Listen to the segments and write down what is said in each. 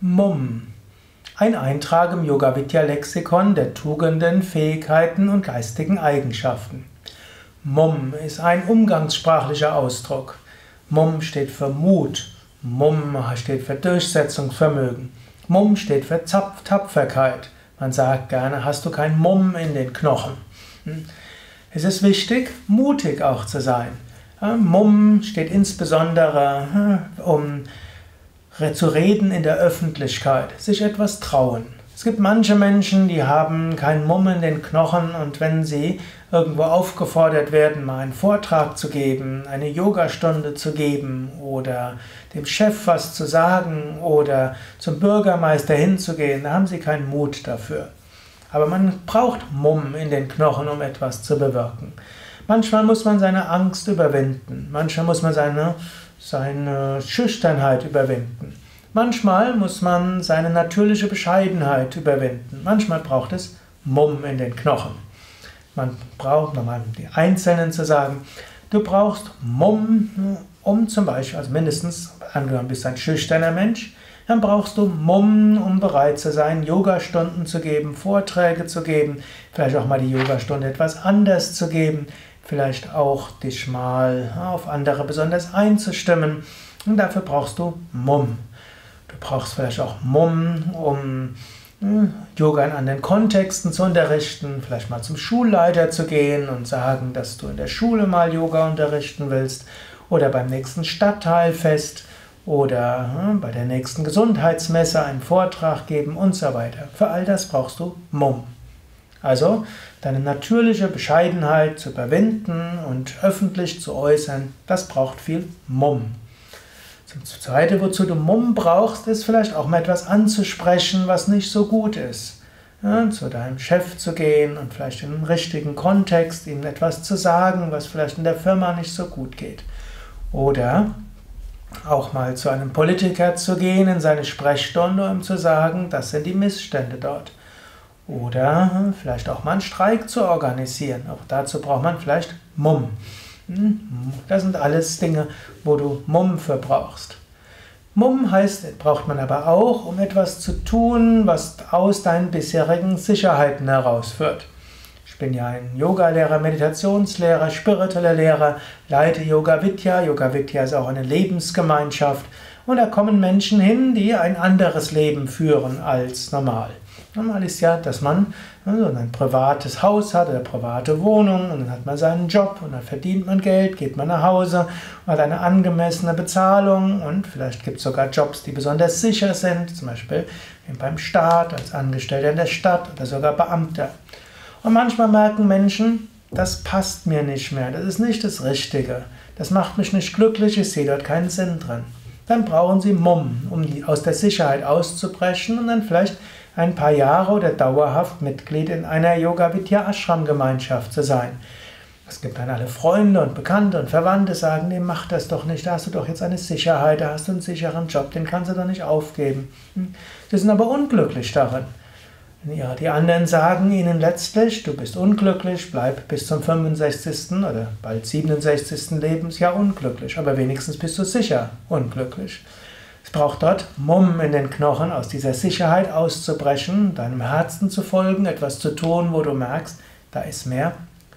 Mumm. Ein Eintrag im Yoga-Vidya-Lexikon der Tugenden, Fähigkeiten und geistigen Eigenschaften. Mumm ist ein umgangssprachlicher Ausdruck. Mumm steht für Mut. Mumm steht für Durchsetzungsvermögen. Mumm steht für Tapferkeit. Man sagt gerne, hast du kein Mumm in den Knochen? Es ist wichtig, mutig auch zu sein. Mumm steht insbesondere um zu reden in der Öffentlichkeit, sich etwas trauen. Es gibt manche Menschen, die haben keinen Mumm in den Knochen, und wenn sie irgendwo aufgefordert werden, mal einen Vortrag zu geben, eine Yogastunde zu geben oder dem Chef was zu sagen oder zum Bürgermeister hinzugehen, da haben sie keinen Mut dafür. Aber man braucht Mumm in den Knochen, um etwas zu bewirken. Manchmal muss man seine Angst überwinden, manchmal muss man seine Schüchternheit überwinden. Manchmal muss man seine natürliche Bescheidenheit überwinden. Manchmal braucht es Mumm in den Knochen. Man braucht, nochmal die Einzelnen zu sagen, du brauchst Mumm, um zum Beispiel, also mindestens, angenommen, bist ein schüchterner Mensch, dann brauchst du Mumm, um bereit zu sein, Yogastunden zu geben, Vorträge zu geben, vielleicht auch mal die Yogastunde etwas anders zu geben, vielleicht auch dich mal auf andere besonders einzustimmen. Und dafür brauchst du Mumm. Du brauchst vielleicht auch Mumm, um Yoga in anderen Kontexten zu unterrichten, vielleicht mal zum Schulleiter zu gehen und sagen, dass du in der Schule mal Yoga unterrichten willst oder beim nächsten Stadtteilfest oder bei der nächsten Gesundheitsmesse einen Vortrag geben und so weiter. Für all das brauchst du Mumm. Also deine natürliche Bescheidenheit zu überwinden und öffentlich zu äußern, das braucht viel Mumm. Das Zweite, wozu du Mumm brauchst, ist vielleicht auch mal etwas anzusprechen, was nicht so gut ist. Ja, zu deinem Chef zu gehen und vielleicht in einem richtigen Kontext ihm etwas zu sagen, was vielleicht in der Firma nicht so gut geht. Oder auch mal zu einem Politiker zu gehen in seine Sprechstunde, um zu sagen, das sind die Missstände dort. Oder vielleicht auch mal einen Streik zu organisieren. Auch dazu braucht man vielleicht Mumm. Das sind alles Dinge, wo du Mumm für brauchst. Mumm braucht man aber auch, um etwas zu tun, was aus deinen bisherigen Sicherheiten herausführt. Ich bin ja ein Yogalehrer, Meditationslehrer, spiritueller Lehrer, leite Yoga Vidya. Yoga Vidya ist auch eine Lebensgemeinschaft. Und da kommen Menschen hin, die ein anderes Leben führen als normal. Normal ist ja, dass man ein privates Haus hat oder eine private Wohnung, und dann hat man seinen Job und dann verdient man Geld, geht man nach Hause, hat eine angemessene Bezahlung, und vielleicht gibt es sogar Jobs, die besonders sicher sind, zum Beispiel beim Staat, als Angestellter in der Stadt oder sogar Beamter. Und manchmal merken Menschen, das passt mir nicht mehr, das ist nicht das Richtige, das macht mich nicht glücklich, ich sehe dort keinen Sinn drin. Dann brauchen sie Mumm, um aus der Sicherheit auszubrechen und dann vielleicht ein paar Jahre oder dauerhaft Mitglied in einer Yoga-Vidya-Ashram-Gemeinschaft zu sein. Es gibt dann alle Freunde und Bekannte und Verwandte, sagen, nee, mach das doch nicht, da hast du doch jetzt eine Sicherheit, da hast du einen sicheren Job, den kannst du doch nicht aufgeben. Sie sind aber unglücklich darin. Ja, die anderen sagen ihnen letztlich, du bist unglücklich, bleib bis zum 65. oder bald 67. Lebensjahr unglücklich, aber wenigstens bist du sicher unglücklich. Es braucht dort Mumm in den Knochen, aus dieser Sicherheit auszubrechen, deinem Herzen zu folgen, etwas zu tun, wo du merkst, da ist mehr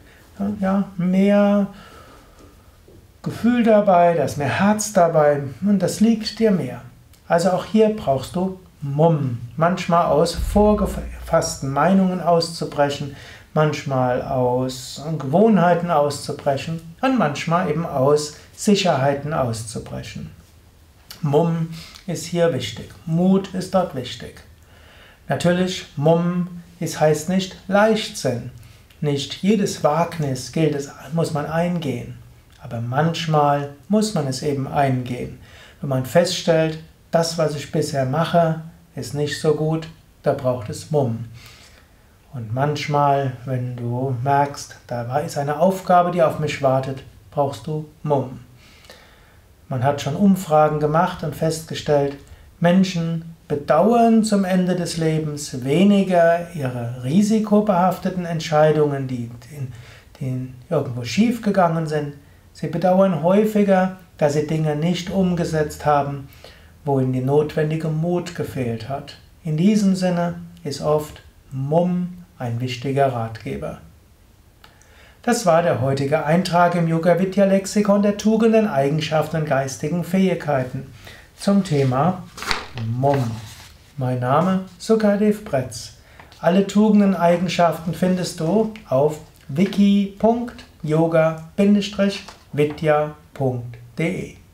Gefühl dabei, da ist mehr Herz dabei und das liegt dir mehr. Also auch hier brauchst du Mumm, manchmal aus vorgefassten Meinungen auszubrechen, manchmal aus Gewohnheiten auszubrechen und manchmal eben aus Sicherheiten auszubrechen. Mumm ist hier wichtig, Mut ist dort wichtig. Natürlich, Mumm heißt nicht Leichtsinn. Nicht jedes Wagnis muss man eingehen, aber manchmal muss man es eben eingehen. Wenn man feststellt, das, was ich bisher mache, ist nicht so gut, da braucht es Mumm. Und manchmal, wenn du merkst, da ist eine Aufgabe, die auf mich wartet, brauchst du Mumm. Man hat schon Umfragen gemacht und festgestellt, Menschen bedauern zum Ende des Lebens weniger ihre risikobehafteten Entscheidungen, die irgendwo schief gegangen sind. Sie bedauern häufiger, dass sie Dinge nicht umgesetzt haben, wo ihm die notwendige Mut gefehlt hat. In diesem Sinne ist oft Mumm ein wichtiger Ratgeber. Das war der heutige Eintrag im Yoga-Vidya-Lexikon der Tugenden, Eigenschaften und geistigen Fähigkeiten zum Thema Mumm. Mein Name Sukadev Bretz. Alle Tugenden, Eigenschaften findest du auf wiki.yoga-vidya.de